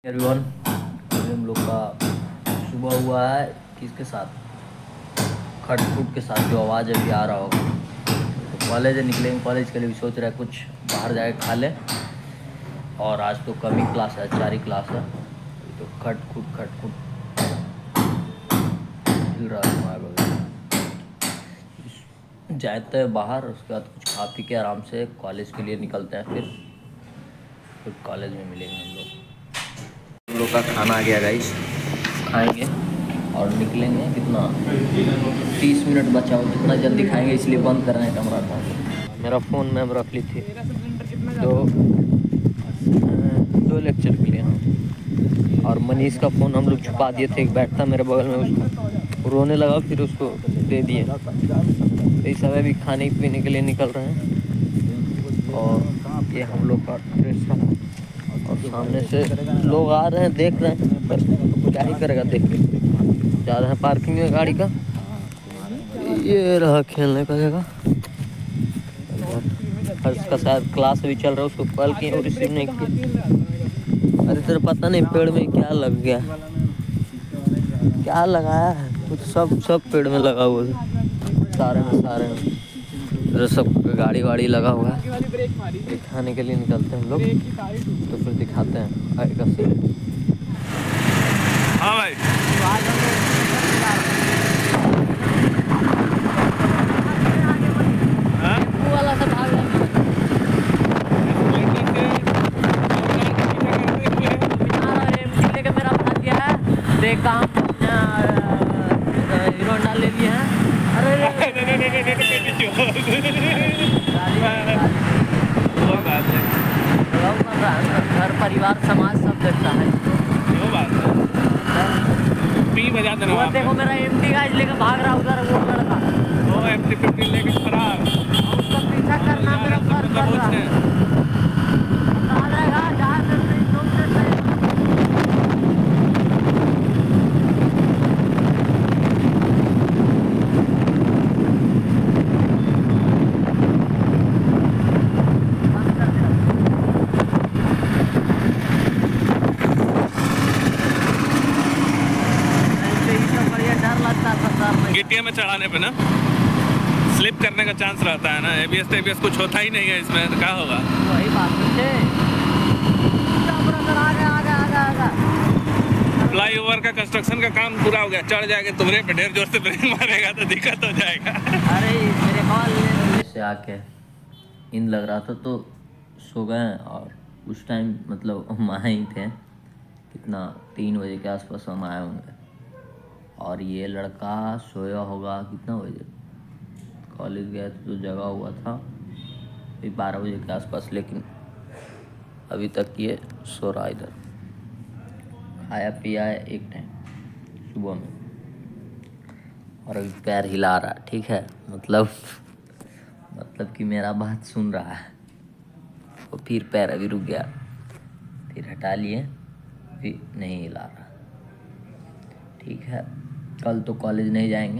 Everyone, अभी हम लोग का सुबह हुआ है किसके साथ, खटखुट के साथ। जो आवाज़ अभी आ रहा होगा तो कॉलेज निकलेंगे। कॉलेज के लिए भी सोच रहे हैं कुछ बाहर जाके खा लें। और आज तो कम ही क्लास है, 4 ही क्लास है, तो खटखुट हिल रहा है हमारे बगल। जाते हैं बाहर, उसके बाद कुछ खा पी के आराम से कॉलेज के लिए निकलते हैं। फिर कॉलेज में मिलेंगे हम लोग का खाना आ गया गाइस, खाएंगे और निकलेंगे। कितना 30 मिनट बचा हो, जितना जल्दी खाएंगे इसलिए बंद कर रहे हैं कैमरा था। मेरा फ़ोन मैम रख ली थी दो लेक्चर के लिए। हाँ, और मनीष का फ़ोन हम लोग छुपा दिए थे, एक बैठता मेरे बगल में, उसको रोने लगा, फिर उसको दे दिए। तो इस समय भी खाने पीने के लिए निकल रहे हैं। और ये हम लोग का ड्रेस है, और सामने से लोग आ रहे हैं, देख रहे हैं, पर क्या ही करेगा देख के। जा रहे हैं पार्किंग में गाड़ी का। ये रहा खेलने का जगह। इसका शायद क्लास भी चल रहा है, उसको कॉल किए और रिसीव नहीं किया। अरे तेरे पता नहीं पेड़ में क्या लग गया, क्या लगाया है कुछ, सब पेड़ में लगा हुआ है, सारे में सब गाड़ी वाड़ी लगा हुआ है। दिखाने के लिए निकलते हैं हम लोग, तो फिर दिखाते हैं आगे का सीन। हाँ भाई, वाला सब भाग लेके मेरा बना दिया है। देख काम हीरो होंडा ले लिए हैं। घर परिवार समाज सब देखता है। बजा देना। देखो मेरा एमटी गाइस लेकर भाग रहा उधर, वो लड़का वो MT-15 लेकर फरार। उसका पीछा करना मेरा फर्ज बन रहा है। आ जाएगा जहाँ से गिट्टिया में चढ़ाने पे ना स्लिप करने का चांस रहता है ना। ABS कुछ होता ही नहीं है इसमें, तो क्या होगा? वही बात है। फ्लाईओवर का कंस्ट्रक्शन का काम पूरा हो गया, चढ़ जाएगा, तुम्हारे पे ढेर जोर से ब्रेक मारेगा तो दिक्कत हो जाएगा। अरे मेरे कॉल से आके इन लग रहा था तो सो गए। और उस टाइम मतलब हम आए ही थे, कितना 3 बजे के आसपास हम आए होंगे। और ये लड़का सोया होगा कितना बजे, कॉलेज गया तो जगा हुआ था 12 बजे के आसपास, लेकिन अभी तक ये सो रहा इधर। खाया पिया है एक टाइम सुबह में, और अभी पैर हिला रहा है। ठीक है, मतलब कि मेरा बात सुन रहा है। तो फिर पैर अभी रुक गया, फिर हटा लिए, फिर नहीं हिला रहा। ठीक है, कल तो कॉलेज नहीं जाएंगे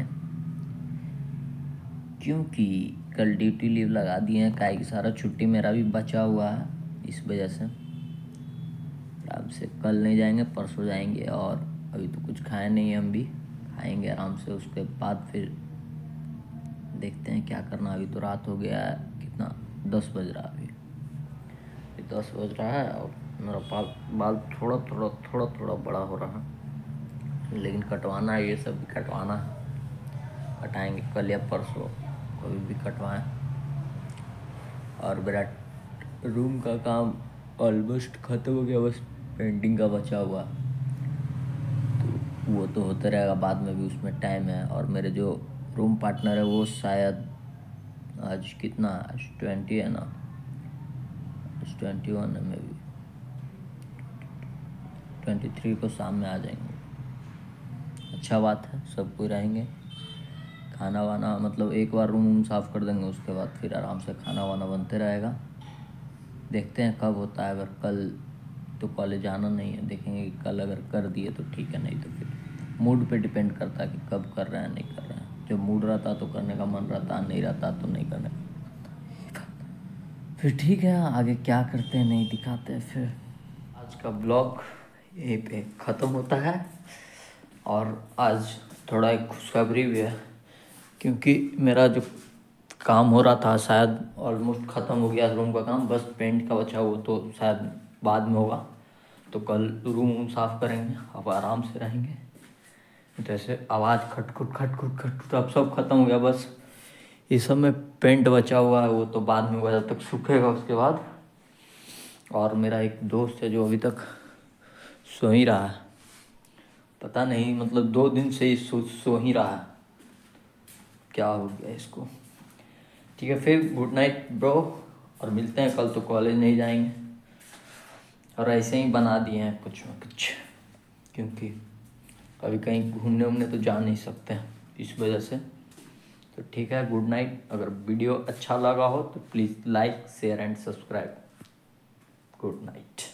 क्योंकि कल ड्यूटी लीव लगा दिए हैं। काहे की सारा छुट्टी मेरा भी बचा हुआ है, इस वजह से आराम से कल नहीं जाएंगे, परसों जाएंगे। और अभी तो कुछ खाए नहीं, हम भी खाएंगे आराम से। उसके बाद फिर देखते हैं क्या करना। अभी तो रात हो गया है, कितना 10 बज रहा है, अभी 10 बज रहा है। और मेरा बाल थोड़ा बड़ा हो रहा है, लेकिन कटवाना है, ये सब भी कटवाना है। कटाएंगे कल या परसों, कभी भी कटवाएं। और मेरा रूम का काम ऑलमोस्ट ख़त्म हो गया, बस पेंटिंग का बचा हुआ, तो वो तो होता रहेगा बाद में भी, उसमें टाइम है। और मेरे जो रूम पार्टनर है वो शायद आज कितना, आज 20 है ना, आज 21 है, में भी 23 को शाम में आ जाएंगे। अच्छा बात है, सब कोई रहेंगे। खाना वाना मतलब एक बार रूम साफ़ कर देंगे, उसके बाद फिर आराम से खाना वाना बनते रहेगा। देखते हैं कब होता है। अगर कल तो कॉलेज आना नहीं है, देखेंगे कि कल अगर कर दिए तो ठीक है, नहीं तो फिर मूड पे डिपेंड करता है कि कब कर रहे हैं नहीं कर रहे हैं। जब मूड रहता तो करने का मन रहता, नहीं रहता तो नहीं करने। फिर ठीक है, आगे क्या करते हैं नहीं दिखाते। फिर आज का ब्लॉग यहीं पे ख़त्म होता है। और आज थोड़ा एक खुशखबरी भी है, क्योंकि मेरा जो काम हो रहा था शायद ऑलमोस्ट ख़त्म हो गया रूम का काम, बस पेंट का बचा वो तो शायद बाद में होगा। तो कल रूम साफ़ करेंगे, अब आराम से रहेंगे। जैसे आवाज़ खटखुट खटखुट खटखुट अब सब ख़त्म हो गया, बस ये सब में पेंट बचा हुआ है, वो तो बाद में होगा, जब तक सूखेगा उसके बाद। और मेरा एक दोस्त है जो अभी तक सो ही रहा है, पता नहीं मतलब 2 दिन से ही सो ही रहा है, क्या हो गया इसको। ठीक है, फिर गुड नाइट ब्रो, और मिलते हैं कल। तो कॉलेज नहीं जाएंगे और ऐसे ही बना दिए हैं कुछ न कुछ, क्योंकि अभी कहीं घूमने उमने तो जा नहीं सकते हैं इस वजह से। तो ठीक है, गुड नाइट। अगर वीडियो अच्छा लगा हो तो please like share and subscribe. Good night.